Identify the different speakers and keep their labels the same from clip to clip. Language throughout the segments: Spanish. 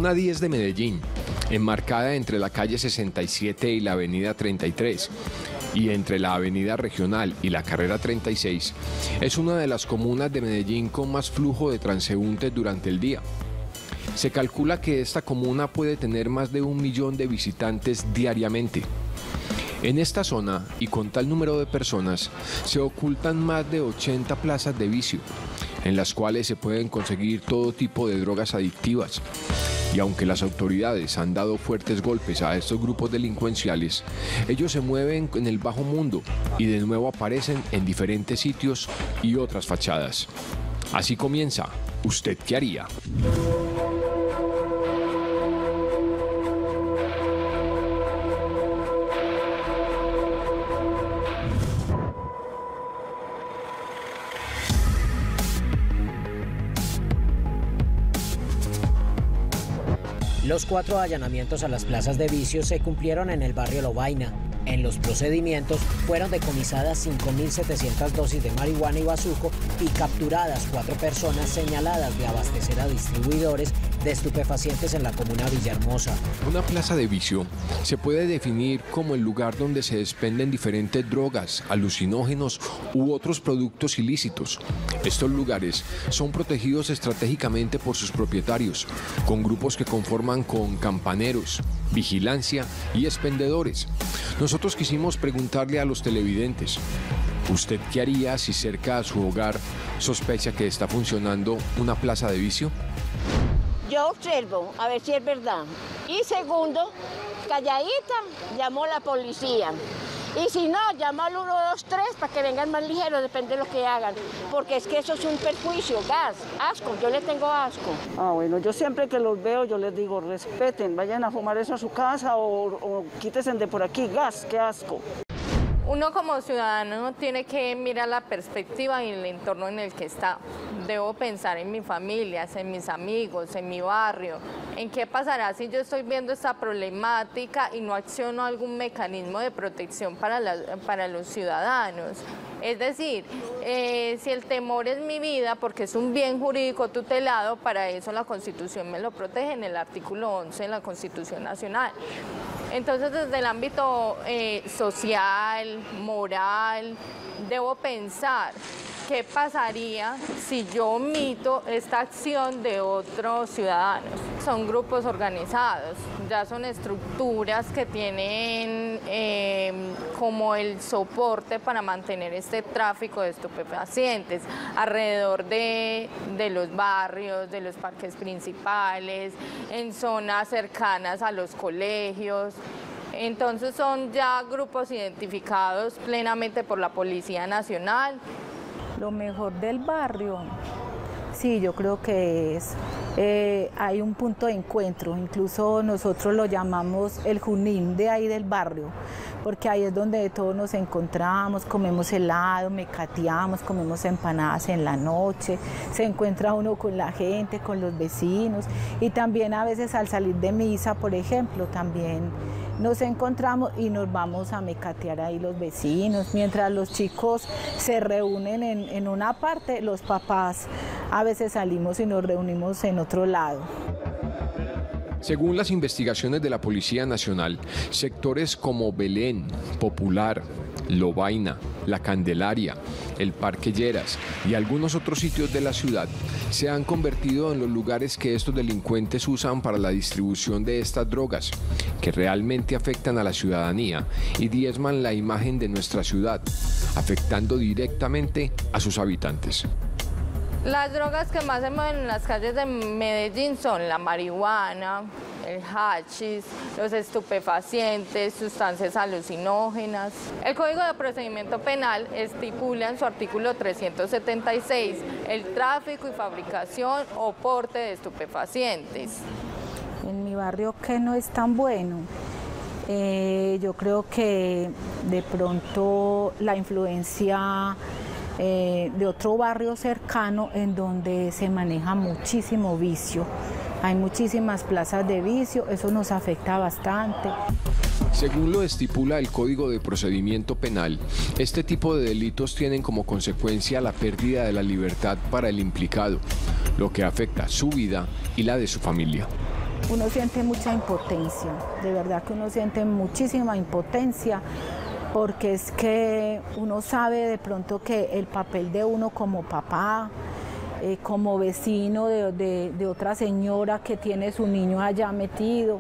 Speaker 1: Comuna 10 de Medellín, enmarcada entre la calle 67 y la avenida 33, y entre la avenida Regional y la carrera 36, es una de las comunas de Medellín con más flujo de transeúntes durante el día. Se calcula que esta comuna puede tener más de 1 millón de visitantes diariamente. En esta zona, y con tal número de personas, se ocultan más de 80 plazas de vicio, en las cuales se pueden conseguir todo tipo de drogas adictivas. Y aunque las autoridades han dado fuertes golpes a estos grupos delincuenciales, ellos se mueven en el bajo mundo y de nuevo aparecen en diferentes sitios y otras fachadas. Así comienza ¿Usted qué haría?
Speaker 2: Los 4 allanamientos a las plazas de vicio se cumplieron en el barrio Lovaina. En los procedimientos fueron decomisadas 5.700 dosis de marihuana y bazuco y capturadas 4 personas señaladas de abastecer a distribuidores de estupefacientes en la comuna Villahermosa.
Speaker 1: Una plaza de vicio se puede definir como el lugar donde se expenden diferentes drogas, alucinógenos u otros productos ilícitos. Estos lugares son protegidos estratégicamente por sus propietarios, con grupos que conforman con campaneros, vigilancia y expendedores. Nosotros quisimos preguntarle a los televidentes, ¿usted qué haría si cerca a su hogar sospecha que está funcionando una plaza de vicio?
Speaker 3: Yo observo, a ver si es verdad. Y segundo, calladita, llamó a la policía. Y si no, llama al 123 para que vengan más ligeros, depende de lo que hagan. Porque es que eso es un perjuicio, gas, asco, yo le tengo asco.
Speaker 4: Bueno, yo siempre que los veo, yo les digo, respeten, vayan a fumar eso a su casa o quítense de por aquí, gas, qué asco.
Speaker 5: Uno como ciudadano tiene que mirar la perspectiva y el entorno en el que está. Debo pensar en mi familia, en mis amigos, en mi barrio. ¿En qué pasará si yo estoy viendo esta problemática y no acciono algún mecanismo de protección para los ciudadanos? Es decir, si el temor es mi vida, porque es un bien jurídico tutelado, para eso la Constitución me lo protege en el artículo 11 de la Constitución Nacional. Entonces, desde el ámbito social, moral, debo pensar qué pasaría si yo omito esta acción de otros ciudadanos. Son grupos organizados, ya son estructuras que tienen como el soporte para mantener este tráfico de estupefacientes alrededor de los barrios, de los parques principales, en zonas cercanas a los colegios. Entonces son ya grupos identificados plenamente por la Policía Nacional.
Speaker 6: Lo mejor del barrio, sí, yo creo que hay un punto de encuentro, incluso nosotros lo llamamos el Junín de ahí del barrio, porque ahí es donde todos nos encontramos, comemos helado, mecateamos, comemos empanadas en la noche, se encuentra uno con la gente, con los vecinos, y también a veces al salir de misa, por ejemplo, también nos encontramos y nos vamos a mecatear ahí los vecinos. Mientras los chicos se reúnen en una parte, los papás a veces salimos y nos reunimos en otro lado.
Speaker 1: Según las investigaciones de la Policía Nacional, sectores como Belén, Popular, Lovaina, La Candelaria, el Parque Lleras y algunos otros sitios de la ciudad se han convertido en los lugares que estos delincuentes usan para la distribución de estas drogas, que realmente afectan a la ciudadanía y diezman la imagen de nuestra ciudad, afectando directamente a sus habitantes.
Speaker 5: Las drogas que más se mueven en las calles de Medellín son la marihuana, el hachís, los estupefacientes, sustancias alucinógenas. El Código de Procedimiento Penal estipula en su artículo 376 el tráfico y fabricación o porte de estupefacientes.
Speaker 6: En mi barrio, que no es tan bueno, yo creo que de pronto la influencia de otro barrio cercano en donde se maneja muchísimo vicio. Hay muchísimas plazas de vicio, eso nos afecta bastante.
Speaker 1: Según lo estipula el Código de Procedimiento Penal, este tipo de delitos tienen como consecuencia la pérdida de la libertad para el implicado, lo que afecta su vida y la de su familia.
Speaker 6: uno siente mucha impotencia, de verdad que uno siente muchísima impotencia, porque es que uno sabe de pronto que el papel de uno como papá, como vecino de otra señora que tiene su niño allá metido,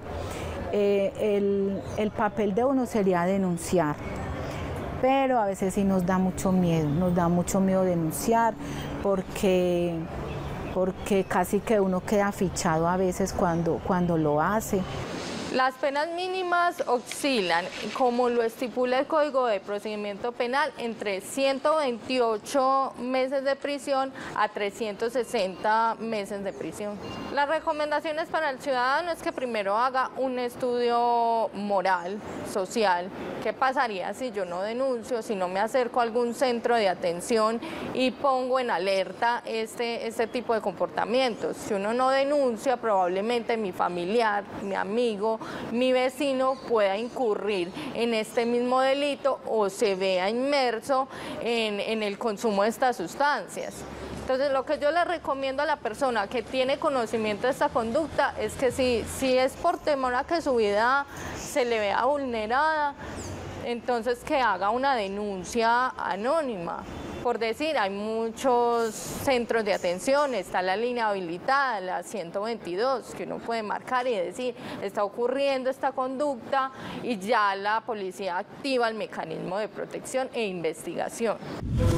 Speaker 6: el papel de uno sería denunciar. Pero a veces sí nos da mucho miedo denunciar, porque casi que uno queda fichado a veces cuando lo hace.
Speaker 5: Las penas mínimas oscilan, como lo estipula el Código de Procedimiento Penal, entre 128 meses de prisión a 360 meses de prisión. Las recomendaciones para el ciudadano es que primero haga un estudio moral, social. ¿Qué pasaría si yo no denuncio, si no me acerco a algún centro de atención y pongo en alerta este tipo de comportamientos? Si uno no denuncia, probablemente mi familiar, mi amigo, mi vecino pueda incurrir en este mismo delito o se vea inmerso en el consumo de estas sustancias. Entonces, lo que yo le recomiendo a la persona que tiene conocimiento de esta conducta es que si es por temor a que su vida se le vea vulnerada, entonces que haga una denuncia anónima. Por decir, hay muchos centros de atención, está la línea habilitada, la 122, que uno puede marcar y decir, está ocurriendo esta conducta, y ya la policía activa el mecanismo de protección e investigación.